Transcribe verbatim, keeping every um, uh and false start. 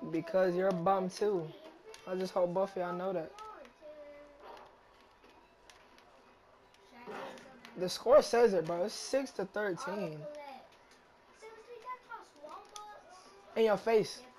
Because you're a bum too. I just hope both of y'all know that. The score says it, bro. It's six to thirteen. In your face.